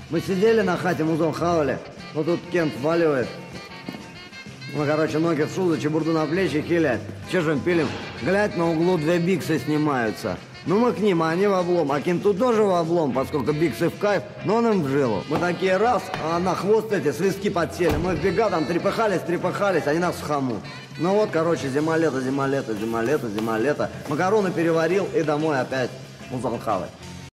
Мы сидели на хате, музон хавали. Вот тут Кент валивает. Мы, короче, ноги в шузы, чебурду на плечи, хилят. Че же пилим? Глядь, на углу 2 биксы снимаются. Ну мы к ним, а они в облом. А Кент тут тоже в облом, поскольку биксы в кайф, но он им в жилу. Мы такие раз, а на хвост эти свистки подсели. Мы в бега там трепыхались, они нас в хомут. Ну вот, короче, зима-лето. Макароны переварил и домой опять музон хавать.